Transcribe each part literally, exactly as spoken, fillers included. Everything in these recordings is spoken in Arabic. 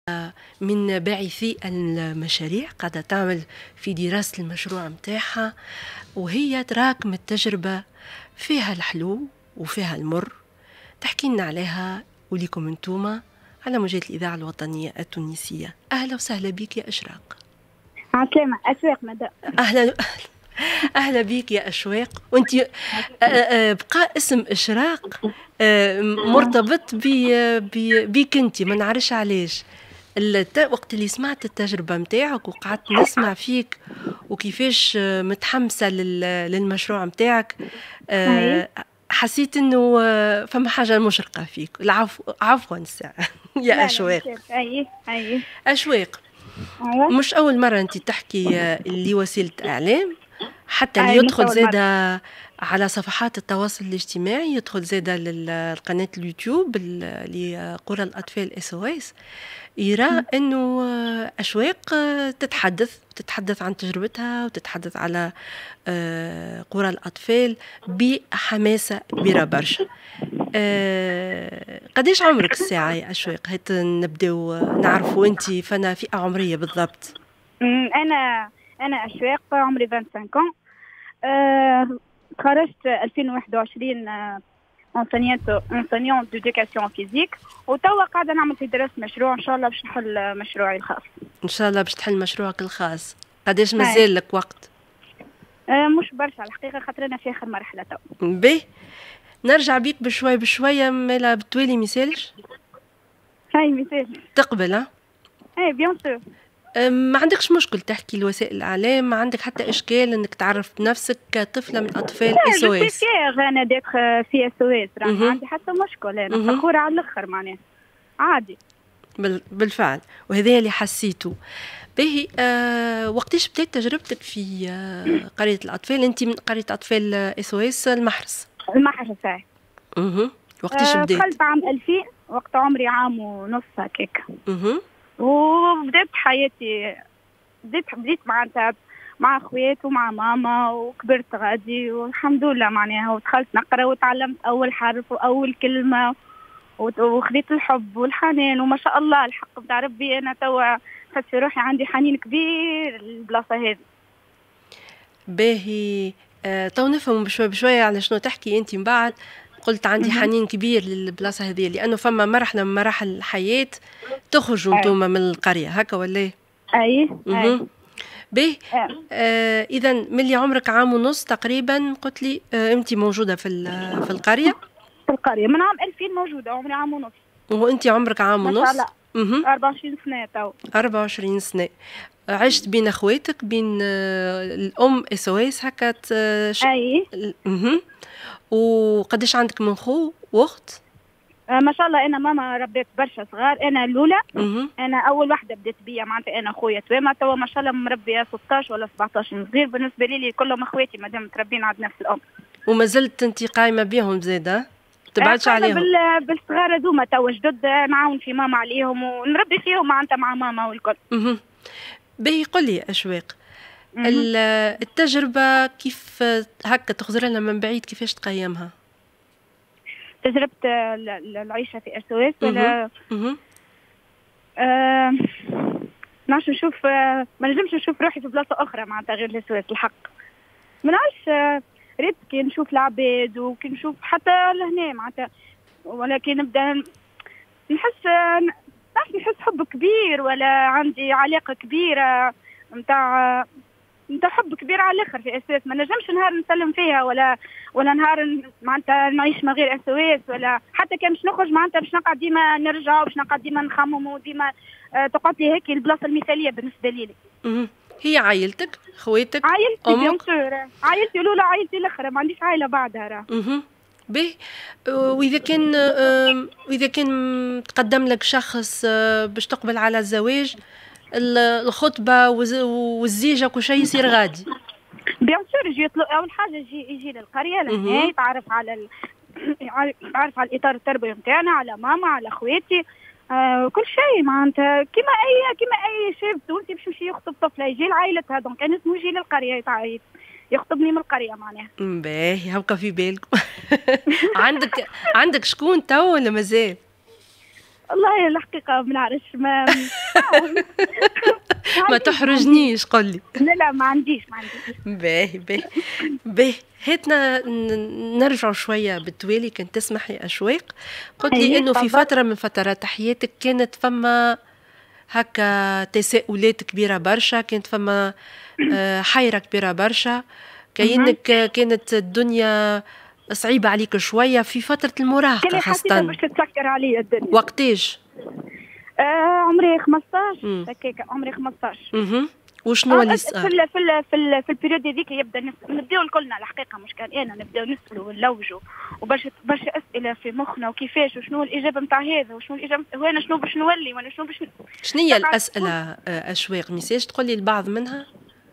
من باعثي المشاريع قاعدة تعمل في دراسة المشروع متاعها، وهي تراكم التجربة فيها الحلو وفيها المر. تحكي لنا عليها وليكم انتوما على موجات الإذاعة الوطنية التونسية. أهلا وسهلا بك يا إشراق. عسلامة أشواق مدى. أهلا أهلا بك يا أشواق. وأنت بقى اسم إشراق مرتبط بيك أنت، ما نعرفش علاش. وقت اللي سمعت التجربة متاعك وقعدت نسمع فيك وكيفاش متحمسة للمشروع متاعك، حسيت انه فما حاجة مشرقة فيك. العفو عفوا الساعة يا أشواق. أي أي أشواق، مش أول مرة أنت تحكي لوسيلة إعلام، حتى اللي يدخل زادة على صفحات التواصل الاجتماعي، يدخل زادة للقناة اليوتيوب لقرى الأطفال اس او اس، يرى أنه أشواق تتحدث تتحدث عن تجربتها وتتحدث على قرى الأطفال بحماسة كبيرة برشا. قديش عمرك الساعة يا أشواق؟ هات نبداو نعرفوا أنت فانا فئة عمرية بالضبط. أنا أنا أشواق عمري خمسة وعشرين. أه خرجت ألفين وواحد وعشرين enseignante d'éducation physique، وتوا قاعدة نعمل في دراسة مشروع إن شاء الله باش نحل مشروعي الخاص. إن شاء الله باش تحل مشروعك الخاص. قديش مازال لك وقت؟ أه مش برشا الحقيقة، خاطر أنا في آخر مرحلة توا. باهي، نرجع بيك بشوي بشوية مالا بتوالي ميسالش؟ هاي مثال تقبل؟ ها؟ اي بيان سور. ما عندكش مشكل تحكي لوسائل الإعلام؟ ما عندك حتى إشكال أنك تعرف بنفسك كطفلة من أطفال اس او اس؟ لا أنا ديتخ في اس او اس، ما عندي حتى مشكل، أنا فخورة على الآخر معناها عادي. بالفعل، وهذا اللي حسيته. باهي، آه وقتاش بدأت تجربتك في آه قرية الأطفال؟ أنت من قرية أطفال اس او اس المحرس؟ المحرس صحيح. اها وقتاش بدأت؟ دخلت عام ألفين، وقت عمري عام ونص هكاك. اها وبدأت حياتي، بديت بديت معناتها مع خويات ومع ماما، وكبرت غادي والحمد لله معناها، ودخلت نقرا وتعلمت أول حرف وأول كلمة، وخذيت الحب والحنان، وما شاء الله الحق بتاع ربي أنا توا حس في روحي عندي حنين كبير للبلاصة هذه. باهي، آه تو نفهم بشوي بشوية على شنو تحكي أنت. من بعد قلت عندي حنين كبير للبلاصة هذه، لأنه فما مرحلة من مراحل الحياة تخرجوا انتوما من القرية هكا ولا؟ أي أي. باهي، آه إذا ملي عمرك عام ونص تقريبا قلت لي آه أنت موجودة في في القرية؟ في القرية من عام ألفين موجودة، عمري عام ونص. وأنت عمرك عام ونص؟ ما شاء الله. أربعة وعشرين سنة تو. أربعة وعشرين سنة. عشت بين اخواتك، بين آه الأم اس او اس هكا؟ أي. اها. وقديش عندك من خو واخت؟ آه ما شاء الله، انا ماما ربيت برشا صغار، انا الاولى. مه. انا اول واحده بدات بيا معناتها، انا خويا توما توا ما شاء الله مربيه ستطاش ولا سبعطاش صغير، بالنسبه لي كلهم اخواتي مادام متربين عند نفس الام. وما زلت انت قايمه بهم زاده؟ تبعدش آه عليهم؟ بال... بالصغار هذوما توا جدد، نعاون في ماما عليهم ونربي فيهم معناتها مع ماما والكل. اها. باهي، قل لي أشواق، التجربة كيف هكا تخزر لنا من بعيد، كيفاش تقيمها؟ تجربة العيشة في اس او اس ولا؟ اها. آه... نعرفش نشوف، آه... ما نجمش نشوف روحي في بلاصة أخرى معناتها غير اس او اس الحق. ما نعرفش، آه... ريت كي نشوف العباد وكي نشوف حتى لهنا معناتها، ولكن نبدا نحس نعرف نحس حب كبير، ولا عندي علاقة كبيرة نتاع نتاع حب كبير على الاخر في اس او اس. ما نجمش نهار نسلم فيها، ولا ولا نهار معناتها نعيش من غير اس او اس، ولا حتى كان باش نخرج معناتها باش نقعد ديما نرجع، باش نقعد ديما نخمم، وديما آه تقعد لي هيك البلاصه المثاليه بالنسبه لي. اها. هي عائلتك، خواتك، عائلتي بيان سور، عائلتي الاولى، عائلتي الاخرى، ما عنديش عائله بعدها راه. اها. باهي، واذا كان واذا كان تقدم لك شخص باش تقبل على الزواج، الخطبه والزيجه كل شيء يصير غادي؟ بيان سور، يجي يطلق اول حاجه يجي يجي للقريه لهنا، يتعرف على ال... يعرف على الاطار التربوي نتاعنا، على ماما، على خواتي، آه كل شيء معناتها كيما اي كيما اي شاب تونسي باش يمشي يخطب طفله يجي لعائلتها، دونك انا اسمه يجي للقريه يتعايد يخطبني من القريه معناها. باهي، هبقى في بالكم. عندك عندك شكون تو ولا مازال؟ والله الحقيقة ما نعرفش ما ما تحرجنيش قل لي. لا لا ما عنديش ما عنديش. باهي باهي باهي هاتنا نرجع شوية بالتوالي كنت تسمحي أشواق. قلت لي إنه في فترة من فترات حياتك كانت فما هكا تساؤلات كبيرة برشا، كانت فما حيرة كبيرة برشا، كأنك كانت الدنيا صعيبة عليك شوية في فترة المراهقة خاصة. باش تتسكر علي الدنيا. وقتاش؟ آه عمري خمسطاش هكاك، عمري خمسطاش. اها وشنو اللي صار؟ في ال في ال في, ال في البريود هذيك يبدا نبداو الكلنا الحقيقه، مش كان انا نبداو نسالوا ونلوجوا وبرشا برشا اسئله في مخنا وكيفاش وشنو الاجابه نتاع هذا وشنو الاجابه وانا شنو باش نولي وانا شنو باش. شنو هي الاسئله اشواق ميساج تقول لي البعض منها؟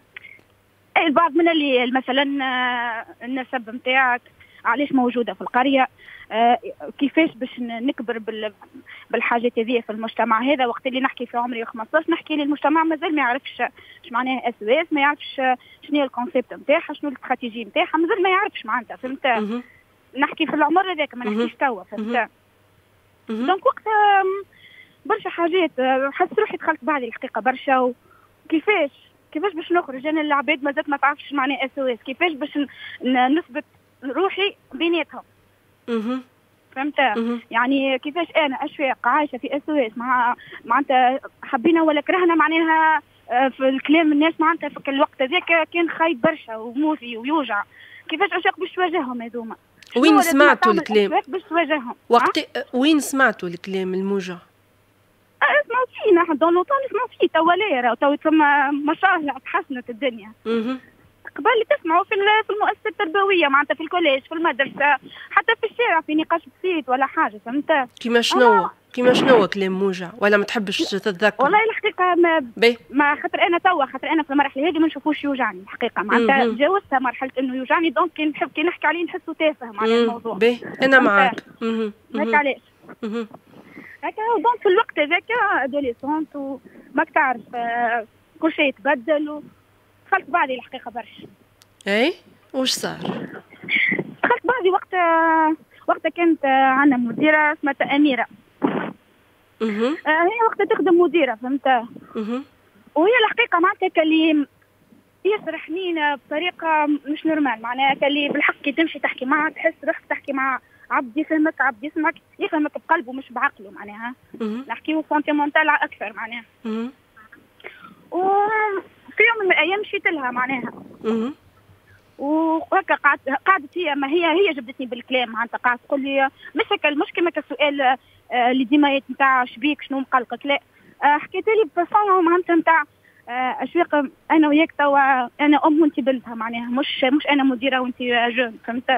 اي البعض منها اللي مثلا النسب نتاعك علاش موجوده في القريه، آه كيفاش باش نكبر بال بالحاجات هذه في المجتمع هذا. وقت اللي نحكي في عمري خمسطاش نحكي للمجتمع مازال ما يعرفش اش معناها اس او اس، ما يعرفش شنو هي الكونسيبت نتاعها، شنو الاستراتيجي نتاعها، مازال ما يعرفش معناتها فهمت. نحكي في العمر هذاك ما نحكيش توا فهمت. دونك وقتها برشا حاجات حسيت روحي دخلت بعدي الحقيقه برشا. وكيفاش كيفاش باش نخرج انا العباد مازالت ما تعرفش معناها اس او اس، كيفاش باش نثبت روحي بيناتهم فهمت. يعني كيفاش انا اشواق عايشه في اس او اس مع معناتها حبينا ولا كرهنا معناها في الكلام الناس معناتها في الوقت هذاك كان خايب برشا وموفي ويوجع. كيفاش اشواق باش تواجههم هذوما؟ وين سمعتوا الكلام؟ باش تواجههم وقت وين سمعتوا الكلام الموجع؟ اسمعوا فينا احنا دون لوطون نسمعوا فيه توا لا تو ثم ما شاء الله تحسنت الدنيا. قبل تسمعوا في في المؤسسه التربويه معناتها في الكوليج في المدرسه حتى في الشارع في نقاش بسيط ولا حاجه فهمت. كيما شنو كيما شنو كلام موجع ولا ما تحبش تتذكر؟ والله الحقيقه ما بي. ما خاطر انا توا خاطر انا في المراحل هذه ما نشوفوش يوجعني الحقيقه معناتها تجاوزتها مرحله انه يوجعني دونك كي نحب كي نحكي عليه نحسه تافه معناها الموضوع. باهي انا معاك. هكا علاش هكا دونك في الوقت هذاك ادوليسونت وماك تعرف كل شيء يتبدل. دخلت بعدي الحقيقة برشا. اي وش صار؟ دخلت بعدي وقت وقت كانت عندنا مديرة اسمها أميرة. اها هي وقت تخدم مديرة فهمت. اها وهي الحقيقة معناتها كلي ياسر حنينة بطريقة مش نورمال معناها كلي بالحق كي تمشي تحكي معها تحس روحك تحكي مع عبد يفهمك عبد يسمعك يفهمك بقلبه مش بعقله معناها. نحكيو سونتيمونتال أكثر معناها. اها في يوم من الايام مشيت لها معناها وهكا قعدت قعدت هي ما هي هي جبدتني بالكلام معناتها قعدت تقول لي مش هكا مش كما السؤال اللي ديما نتاع شبيك شنو مقلقك لا حكيت لي بفصل معناتها نتاع اشواق انا وياك توا انا ام وانت بنتها معناها مش مش انا مديره وانت جون فهمت.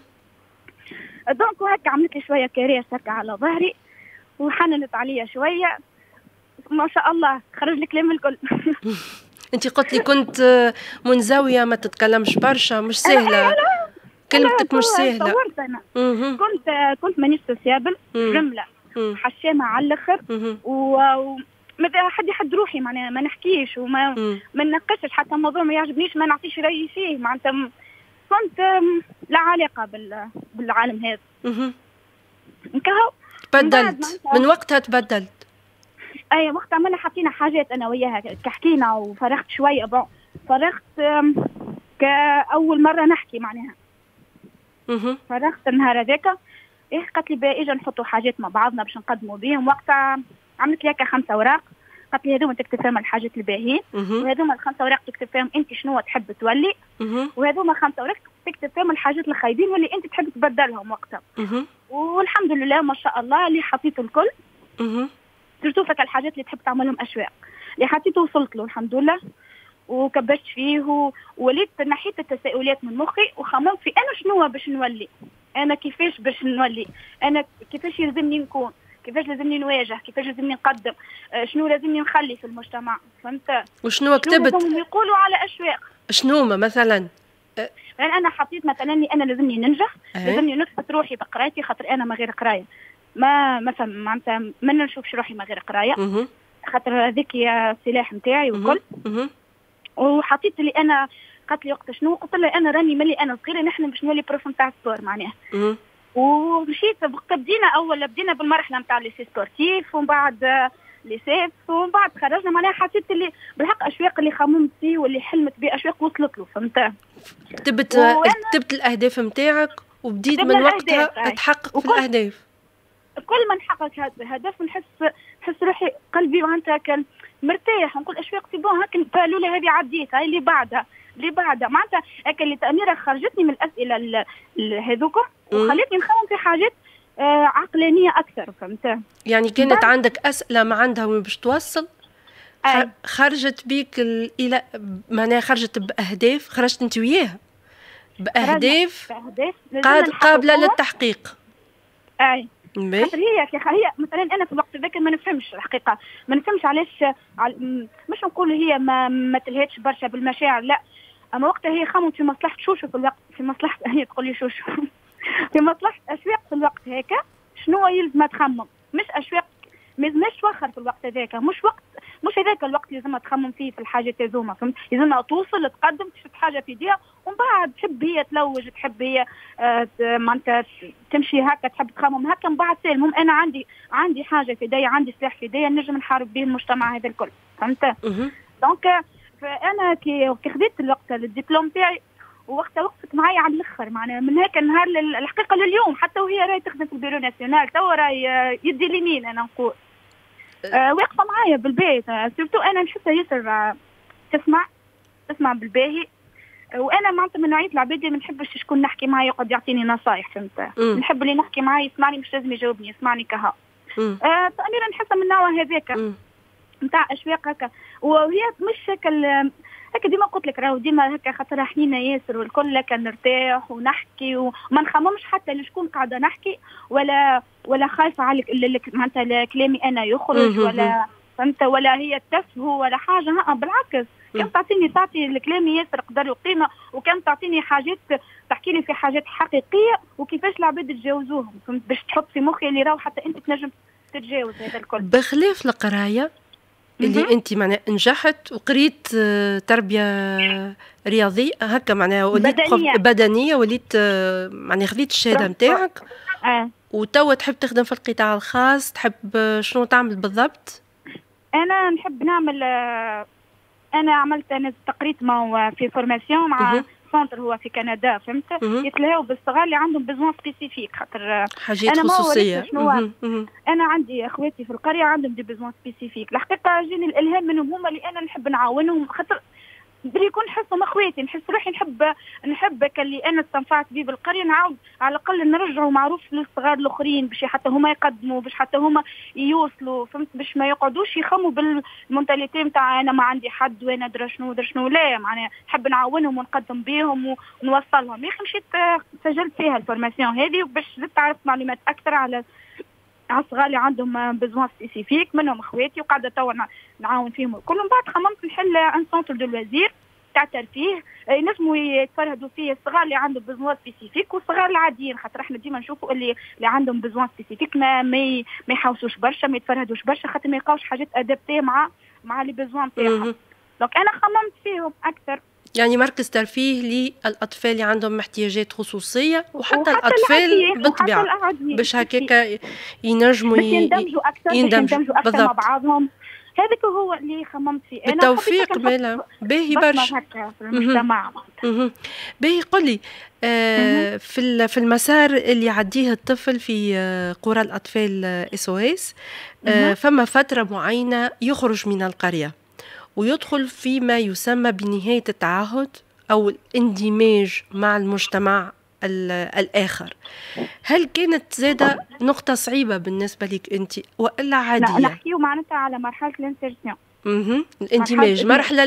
دونك هكا عملت لي شويه كريس هكا على ظهري وحننت عليا شويه ما شاء الله خرج لي كلام الكل. انت قلت لي كنت منزويه ما تتكلمش برشا مش سهله كلمتك مش سهله. أنا. كنت كنت مانيش سوسيابل جمله حشامه على الاخر وما حد يحد روحي معناها ما نحكيش وما مم. ما نناقشش حتى الموضوع ما يعجبنيش ما نعطيش رايي فيه معناتها كنت لا علاقه بال بالعالم هذا. نكهو تبدلت من وقتها تبدلت. اي وقت عملنا حطينا حاجات انا وياها حكينا وفرغت شويه بون فرغت كاول مره نحكي معناها. اها فرغت النهار هذاك ايه قالت لي باهي اجا نحطوا حاجات مع بعضنا باش نقدموا بهم. وقتها عملت لي هكا خمسه اوراق قالت لي هذوما تكتب فيهم الحاجات الباهيين وهذوما الخمسه اوراق تكتب فيهم انت شنو تحب تولي وهذوما خمسه اوراق تكتب فيهم الحاجات الخايبين واللي انت تحب تبدلهم وقتها. والحمد لله ما شاء الله اللي حطيته الكل سيرتو فك الحاجات اللي تحب تعملهم اشواق اللي حطيته وصلت له الحمد لله وكبرت فيه ووليت نحيت التساؤلات من مخي وخممت في انا شنو باش نولي انا كيفاش باش نولي انا كيفاش يلزمني نكون كيفاش لازمني نواجه كيفاش لازمني نقدم شنو لازمني نخلي في المجتمع فهمت. وشنو كتبت شنو يقولوا على اشواق شنو مثلا يعني انا حطيت مثلا انا لازمني ننجح أه. لازمني نثبت روحي بقرايتي خاطر انا ما غير قرايه ما مثلا معناتها ما نشوفش روحي ما غير قرايه خاطر هذيك هي السلاح نتاعي والكل. وحطيت لي انا قالت لي وقت شنو قلت لها انا راني ملي انا صغيره نحن باش نولي بروف نتاع السبور معناها ومشيت بدينا اول بدينا بالمرحله نتاع ليسي سبورتيف ومن بعد ليسيف ومن بعد خرجنا معناها حسيت اللي بالحق اشواق اللي خممت فيه واللي حلمت به اشواق وصلت له فهمت. كتبت كتبت الاهداف نتاعك وبديت من وقتها تحقق في الاهداف. كل ما نحقق هذا الهدف نحس نحس روحي قلبي معناتها كان مرتاح ونقول اشواق سي بون هاك الاولى هذه عديت هاي اللي بعدها اللي بعدها معناتها هيك اللي تأميرة خرجتني من الاسئله هذوكم وخلتني نخمم في حاجات آه عقلانيه اكثر فهمت. يعني كانت عندك اسئله ما عندها وين باش توصل أي. خرجت بيك الى معناها خرجت باهداف خرجت انت وياها باهداف قاد قابله للتحقيق. اي خاطر هي هي مثلا انا في الوقت ذاك ما نفهمش الحقيقه ما نفهمش علاش مش نقول هي ما ما تلهتش برشا بالمشاعر لا اما وقتها هي خممت في مصلحه شوشو في الوقت في مصلحه هي تقول لي شوشو في مصلحه اشواق في الوقت هيك شنو يلزم تخمم مش اشواق مش توخر في الوقت هذاك مش وقت مش هذاك الوقت اللي لازم تخمم فيه في الحاجات هذوما فهمت لازم توصل تقدم تشد حاجه في ايديها ومن بعد تحب هي تلوج تحب هي آه معناتها تمشي هكا تحب تخمم هكا من بعد سالم المهم انا عندي عندي حاجه في ايديا عندي سلاح في ايديا نجم نحارب به المجتمع هذا الكل فهمت. دونك فانا كي خديت الوقت الدبلوم تاعي ووقتها وقفت معايا على الاخر معناها من هيك النهار الحقيقه لليوم حتى وهي راهي تخدم في البيرو ناسيونال توا راهي يدي اليمين انا نقول أه واقفه معايا بالبيت سيرتو انا نحسها ياسر تسمع تسمع بالباهي وانا معناتها من نوعيه العباد اللي ما نحبش شكون نحكي معايا يقعد يعطيني نصايح فهمت نحب اللي نحكي معايا يسمعني مش لازم يجاوبني يسمعني كها أه تأميرا نحسها من النوع هذاك نتاع اشواق هكا وهي مش هكا هكا ديما قلت لك راهو ديما هكا خاطرها حنينه ياسر والكل هكا نرتاح ونحكي وما نخممش حتى لشكون قاعده نحكي ولا ولا خايفه على معناتها كلامي انا يخرج ولا فهمت ولا هي تفهو ولا حاجه ها بالعكس كان تعطيني تعطي الكلام ياسر قدر وقيمه وكان تعطيني حاجات تحكي لي في حاجات حقيقيه وكيفاش العباد تجاوزوهم فهمت باش تحط في مخي اللي راهو حتى انت تنجم تتجاوز هذا الكل بخلاف القرايه اللي انت معناها نجحت وقريت تربيه رياضيه هكا معناها وليت بدنيه, بدنية وليت معناها خذيت الشهاده نتاعك اه وتوا تحب تخدم في القطاع الخاص تحب شنو تعمل بالضبط؟ انا نحب نعمل انا عملت انا تقريت ما في فورماسيون مع سنتر هو في كندا فهمت يتلاقوا بالصغار اللي عندهم بزوان سبيسيفيك خاطر حاجات أنا خصوصيه انا عندي اخواتي في القريه عندهم دي بزوان سبيسيفيك الحقيقه جاني الالهام منهم هما اللي انا نحب نعاونهم خاطر بدي يكون نحسهم اخواتي نحس روحي نحب نحب اللي انا استنفعت به بالقريه نعاود على الاقل نرجعوا معروف للصغار الاخرين باش حتى هما يقدموا باش حتى هما يوصلوا فهمت باش ما يقعدوش يخموا بالمونتاليتي نتاع انا ما عندي حد وانا درا شنو درا شنو لا معناها نحب نعاونهم ونقدم بهم ونوصلهم يا اخي مشيت سجلت فيها الفورماسيون هذه باش زدت عرفت معلومات اكثر على على الصغار اللي عندهم بزوان سبيسيفيك منهم اخواتي وقاعده توا نعاون فيهم الكل من بعد خممت نحل ان سونتر دو لوزير تاع ترفيه ينجموا يتفرهدوا فيه الصغار اللي عندهم بزوان سبيسيفيك والصغار العاديين خاطر احنا ديما نشوفوا اللي اللي عندهم بزوان سبيسيفيك ما ما ما يحوسوش برشا ما يتفرهدوش برشا خاطر ما يلقاوش حاجات ادابتيه مع مع لي بزوان تاعهم دونك انا خممت فيهم اكثر يعني مركز ترفيه للاطفال اللي عندهم احتياجات خصوصيه وحتى, وحتى الاطفال بالطبيعه باش هكاك ينجموا يندمجوا اكثر يندمجوا اكثر مع بعضهم هذاك هو اللي خممت فيه انا بالتوفيق مالا باهي برشا في المجتمع باهي قل لي آه في في المسار اللي يعديه الطفل في آه قرى الاطفال اس او اس آه فما فتره معينه يخرج من القريه ويدخل فيما يسمى بنهاية التعهد أو الاندماج مع المجتمع الآخر. هل كانت زادة نقطة صعيبة بالنسبة لك أنت وإلا عادية؟ لا نحكيو معناتها على مرحلة الانسيرسيون. اها الاندماج مرحلة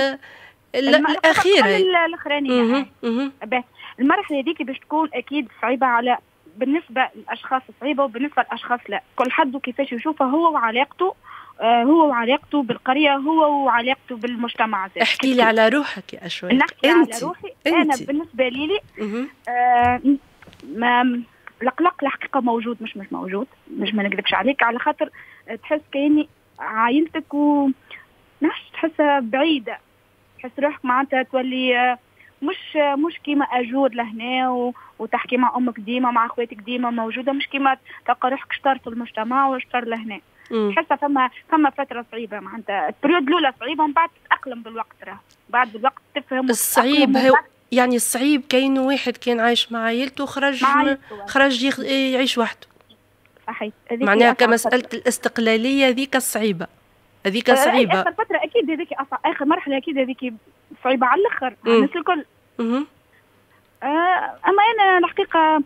الأخيرة الأخرانية. المرحلة هذيك باش تكون أكيد صعيبة على بالنسبة للأشخاص صعيبة وبالنسبة للأشخاص لا. كل حد كيفاش يشوفه هو وعلاقته هو وعلاقته بالقرية هو وعلاقته بالمجتمع. احكي لي على روحك يا أشواق. نحكي على روحي انت. أنا بالنسبة لي لي آه ما القلق الحقيقة موجود مش مش موجود مش ما نكذبش عليك على خاطر تحس كأني عائلتك و نحس تحسها بعيدة تحس روحك معناتها تولي مش مش كيما اجور لهنا و... وتحكي مع امك ديما مع اخواتك ديما موجوده، مش كيما تلقى روحك شطر في المجتمع وشطر لهنا. حاسه فما فما فتره صعيبه معناتها البريود الاولى صعيبه، ومن بعد تتاقلم بالوقت، راه بعد بالوقت تفهم الصعيب هو يعني الصعيب كاين واحد كان عايش مع عائلته خرج م... خرج يخ... يعيش وحده. صحيح. معناها كمساله الاستقلاليه ذيك الصعيبه، هذيك صعيبه. اخر فتره اكيد هذيك اخر مرحله اكيد هذيك صعيبه على الاخر على الناس الكل. آه اما انا الحقيقه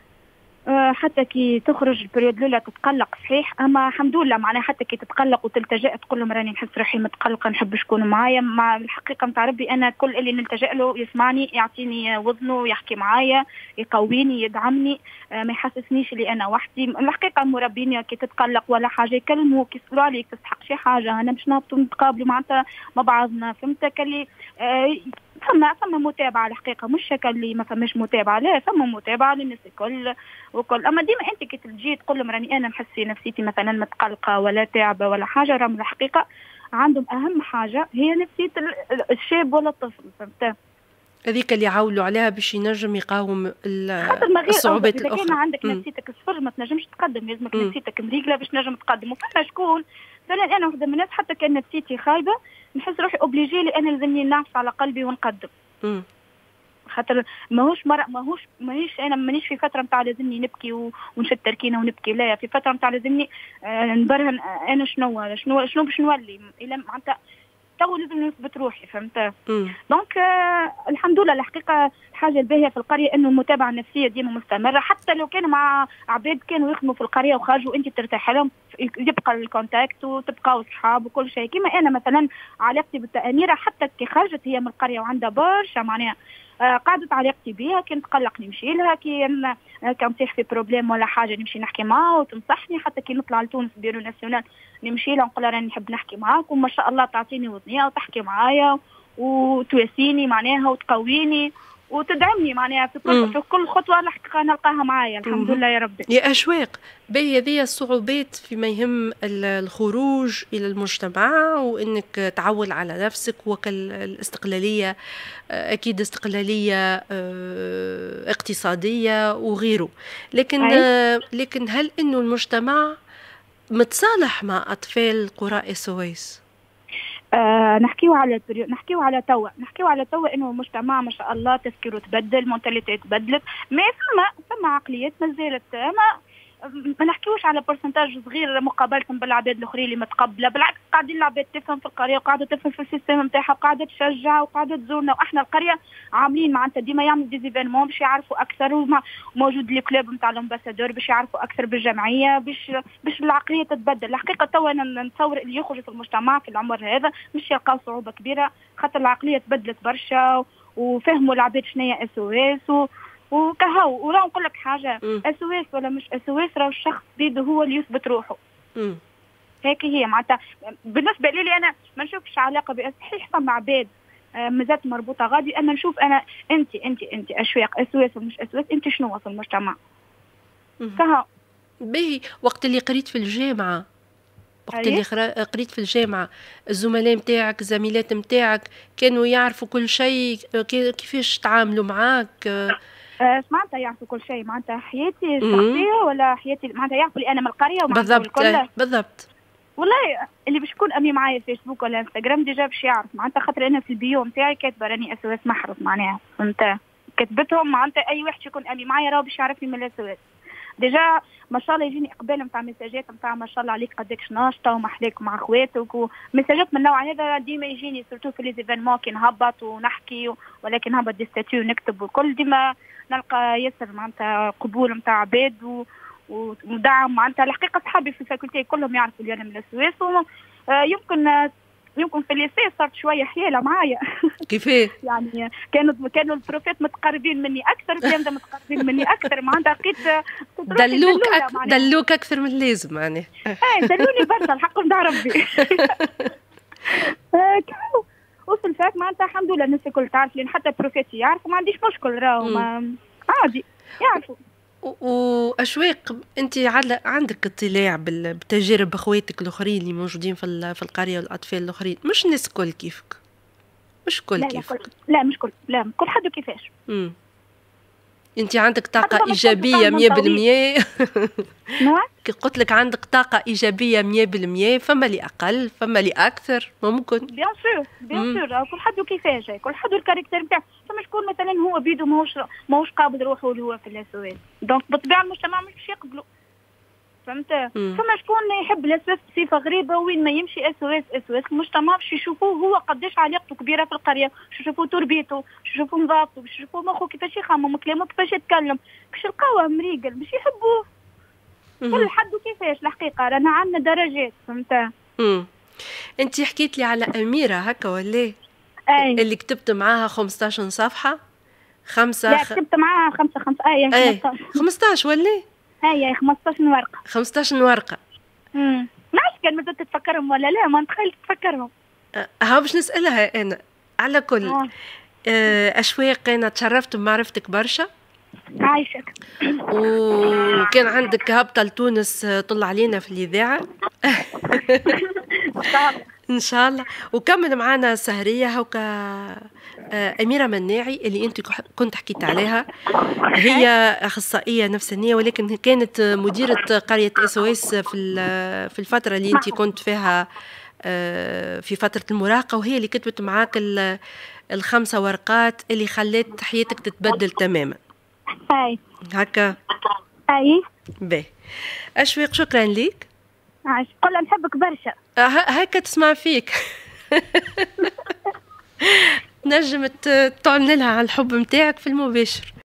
آه حتى كي تخرج البريود الاولى تتقلق صحيح، اما الحمد لله معناها حتى كي تتقلق وتلتجئ تقول لهم راني نحس روحي متقلقه نحب شكون معايا، مع الحقيقه نتاع ربي انا كل اللي نلتجئ له يسمعني يعطيني وزنه يحكي معايا يقويني يدعمني، آه ما يحسسنيش اللي انا وحدي. الحقيقه مربيني كي تتقلق ولا حاجه يكلموك يسالوا عليك تستحق شي حاجه انا باش نهبطوا نتقابلوا معناتها مع بعضنا، فهمتك اللي آه فما فما متابعه الحقيقه، مش هكا اللي ما فماش متابعه، لا فما متابعه للناس الكل وكل. اما ديما انت كي تجي تقول لهم راني انا نحس نفسيتي مثلا متقلقه ولا تعبه ولا حاجه، راهم الحقيقه عندهم اهم حاجه هي نفسيه الشاب ولا الطفل، فهمت؟ هذيك اللي يعولوا عليها باش ينجم يقاوم الصعوبات الاخرى. اذا كان عندك نفسيتك صفر ما تنجمش تقدم، لازمك نفسيتك مريقله باش تنجم تقدم. وفما شكون مثلا انا وحده من الناس حتى كان نفسيتي خايبه نحس روحي اوبليجي لي انا لازمني نعفس على قلبي ونقدم. امم خاطر ماهوش مرة ماهوش مانيش انا مانيش في فتره نتاع لازمني نبكي ونشد تركينه ونبكي، لا في فتره نتاع لازمني آه نبرهن انا شنو شنو شنو باش نولي الى معناتها تو لازم نثبت روحي، فهمت؟ دونك آه الحمد لله الحقيقه الحاجه الباهيه في القريه انه المتابعه النفسيه ديما مستمره، حتى لو كان مع عباد كانوا يخدموا في القريه وخرجوا انت ترتاح لهم يبقى الكونتاكت وتبقاو اصحاب وكل شيء. كما انا مثلا علاقتي بالتأميرة حتى كي خرجت هي من القريه وعندها برشا معناها آه قعدت علاقتي بها، كنت تقلق نمشي لها كي كان تيح في بروبليم ولا حاجه نمشي نحكي معها وتنصحني، حتى كي نطلع لتونس بيرو ناسيونال نمشي لها نقول لها راني نحب نحكي معاك وما شاء الله تعطيني وذنيها وتحكي معايا وتواسيني معناها وتقويني وتدعمني معناها في كل في كل خطوه الحقيقه نلقاها معايا الحمد لله يا ربي. يا أشواق باهي هذه الصعوبات فيما يهم الخروج الى المجتمع وانك تعول على نفسك وكالاستقلاليه، اكيد استقلاليه اقتصاديه وغيره، لكن أي. لكن هل انه المجتمع متصالح مع اطفال قرى السويس؟ آه نحكيو على البريود نحكيو على توا نحكيو على توا انه المجتمع ما شاء الله تفكيره تبدل، مونتاليتي تبدلت، ما فما فما عقليات ما زالت ما ما نحكيوش على برسنتاج صغير مقابله بالعباد الاخرين اللي متقبله، بالعكس قاعدين العباد تفهم في القريه وقاعده تفهم في السيستم نتاعها وقاعده تشجع وقاعده تزورنا، واحنا القريه عاملين معناتها ديما يعملوا ديزيفينمون باش يعرفوا اكثر، وموجود لي كلوب نتاع الامباسادور باش يعرفوا اكثر بالجمعيه باش باش العقليه تتبدل. الحقيقه تو انا نتصور اللي يخرج في المجتمع في العمر هذا مش يلقاو صعوبه كبيره، خاطر العقليه تبدلت برشا وفهموا العباد شنو هي اس او اس وكهو. وراه نقول لك حاجه اس او اس ولا مش اس او اس راه الشخص بيده هو اللي يثبت روحه. امم هيك هي معناتها بالنسبه لي انا ما نشوفش علاقه بأس صحيح فما عباد آه مازالت مربوطه غادي، انا نشوف انا انت انت انت اشواق اس او اس ومش اس او اس انت شنو في المجتمع كهو. باهي وقت اللي قريت في الجامعه وقت اللي قريت في الجامعه الزملاء نتاعك الزميلات نتاعك كانوا يعرفوا كل شيء كيفاش تعاملوا معاك؟ آه معناتها يعرفوا كل شيء، معناتها حياتي الشخصيه ولا حياتي معناتها يعرفوا لي انا من القريه ومعناتها بالضبط بالضبط. والله اللي باش يكون امي معايا فيسبوك ولا انستغرام ديجا باش يعرف، معناتها خاطر انا في البيو نتاعي كاتبه راني اس او اس محرز معناها، فهمت؟ كتبتهم معناتها اي واحد يكون امي معايا راه باش يعرفني من الاس او اس. ديجا ما شاء الله يجيني اقبال نتاع ميساجات نتاع ما شاء الله عليك قداكش ناشطه ومحليك مع خواتك ومساجات من النوع هذا ديما يجيني سورتو في لي زيفينمون كي نهبط ونحكي ولكن نهبط دي ستاتيو ونكتب وكل ديما نلقى ياسر معناتها قبول نتاع عباد و ودعم. معناتها الحقيقه صحابي في الفاكولتي كلهم يعرفوا اللي انا من السويس ويمكن يمكن في الليسي صارت شويه حيله معايا. كيفاه؟ يعني كانوا كانوا البروفيت متقربين مني اكثر وكانوا متقربين مني اكثر، معناتها لقيت دلوك أك... دلوك اكثر من اللازم معناها. اي دلوني برشا الحق نتاع ربي. وفي الفات معناتها الحمد لله الناس الكل تعرف لي حتى البروفيت يعرفوا ما عنديش مشكل راهو عادي يعرفوا. وأشواق أنت عندك اطلاع بتجارب أخواتك الآخرين اللي موجودين في في القرية والأطفال الآخرين، مش الناس الكل كيفك؟ مش كل لا لا كيف. كل لا مش كل لا كل حد وكيفاش. امم انت عندك حتى طاقه فما شخص ايجابيه يتعلم مية طويل. بالمية. نعم. كي قلت لك عندك طاقه ايجابيه مية بالمية، فما اللي اقل فما اللي اكثر ممكن. بيان سور بيان مم. سور كل حد وكيفاش، كل حد والكاركتير نتاعو. فما شكون مثلا هو بيدو ماهوش ماهوش قابل روحه اللي هو في الاسواس، دونك بالطبيعه المجتمع مش باش يقبلوا. فهمت؟ مم. فما شكون يحب الاسواس بصفه غريبه، وين ما يمشي اسواس اسواس المجتمع باش يشوفوه هو قداش علاقته كبيره في القريه، باش يشوفوه تربيته، باش يشوفوه نظافته، باش يشوفوه مخه كيفاش يخمم، كلامه كيفاش يتكلم، باش يلقاوه مريقل باش يحبوه. كل حد وكيفاش الحقيقه، رانا عندنا درجات. فهمت؟ امم انت حكيت لي على اميره هكا ولا اي اللي كتبت معاها خمسطاش صفحه؟ خمسه لا خ... كتبت معاها خمسة خمسة اي ايه خمسطاش خمسطاش ولا اي خمسطاش ورقه. خمسطاش ورقه. امم ما عرفت كان مازلت تتفكرهم ولا لا، ما نتخيل تتفكرهم. أه، ها باش نسالها انا. على كل آه. أه، اشواق، انا تشرفت بمعرفتك برشا، عايشك. وكان عندك هبطه لتونس طل علينا في الاذاعه. ان شاء الله ان شاء الله. وكمل معنا سهريه هوكا. آه، اميره مناعي اللي انت كنت حكيت عليها، هي اخصائيه نفسانيه، ولكن كانت مديره قريه اس او اس في في الفتره اللي انت كنت فيها آه، في فتره المراهقه، وهي اللي كتبت معاك الخمسه ورقات اللي خلت حياتك تتبدل تماما. اي هكا. اي باهي. اشواق، شكرا ليك. عايش قول نحبك برشا. هكا تسمع فيك. نجم تعلن لها على الحب متاعك في المباشر.